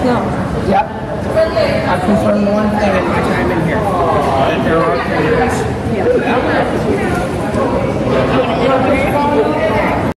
Yep. I confirmed one thing in my time in here. That there are candidates.